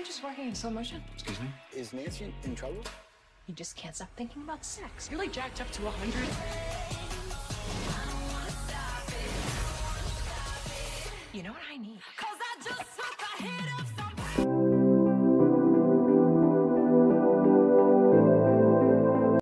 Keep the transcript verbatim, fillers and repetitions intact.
just working in slow motion? Excuse me? Is Nancy in trouble? You just can't stop thinking about sex. You're like jacked up to a hundred. You know what I need? 'Cause I just